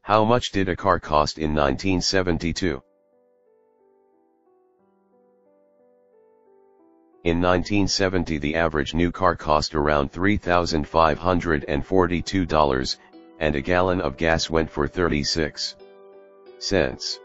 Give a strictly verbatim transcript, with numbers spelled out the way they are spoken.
How much did a car cost in nineteen seventy-two? In nineteen seventy the average new car cost around three thousand five hundred forty-two dollars, and a gallon of gas went for thirty-six cents.